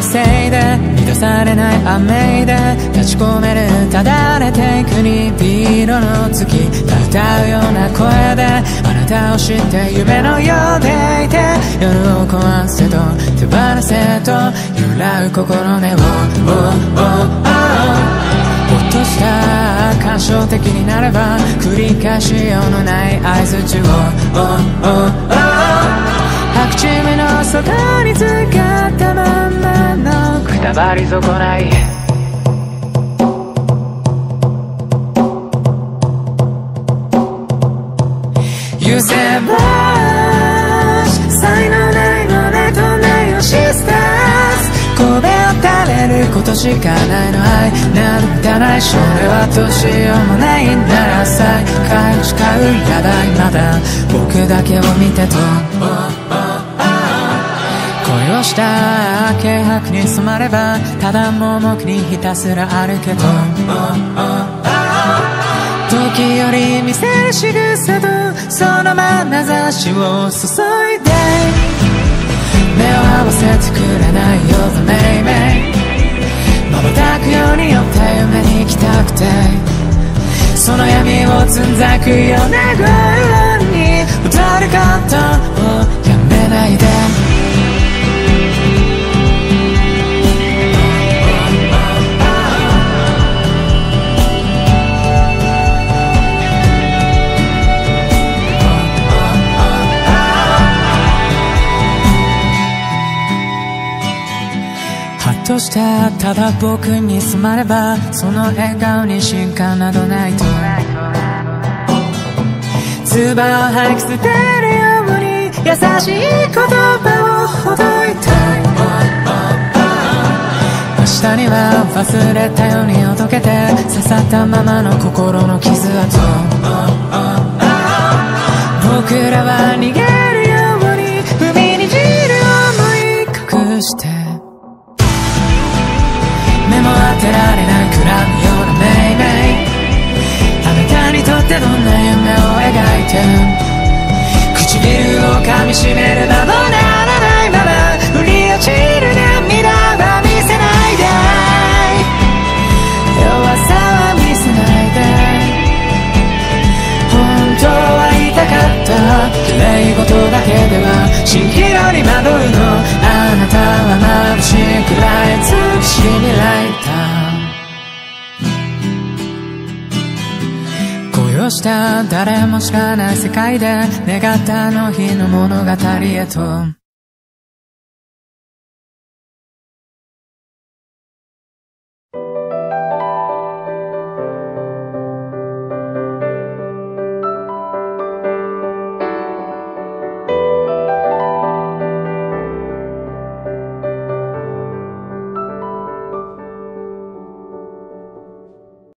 せいで満たされない雨で立ち込めるただれていく鈍色の月歌うような声であなたを知って夢のようでいて夜を壊せと手放せと揺らう心根をほっとした感傷的になれば繰り返しようのない合図中を白チ目の外に使ったままのくたばり損ないYou said blush 才能ないのねとないをシスター神戸を垂れることしかないの愛など満たないそれはどうしようもないなら再会を誓うやだいまだ僕だけを見てと恋をした軽薄に染まればただ盲目にひたすら歩けと時より見せる仕草とその眼差しを注いで目を合わせてくれないようだめいめい瞬くように酔った夢に行きたくてその闇をつんざくような声に踊ることをやめないでとしたただ僕に染まればその笑顔に進化などないと唾を吐き捨てるように優しい言葉をほどいて明日には忘れたようにほどけて刺さったままの心の傷跡僕らは逃げるように踏みにじる想い隠して目も当てられないくらむようなめいめいあなたにとってどんな夢を描いて唇を噛みしめるなどならないまま降り落ちる涙は見せないで弱さは見せないで本当は言いたかった綺麗事だけでは蜃気楼に惑うのあなたは眩しいくらい美しい未来恋をした誰も知らない世界で願ったあの日の物語へと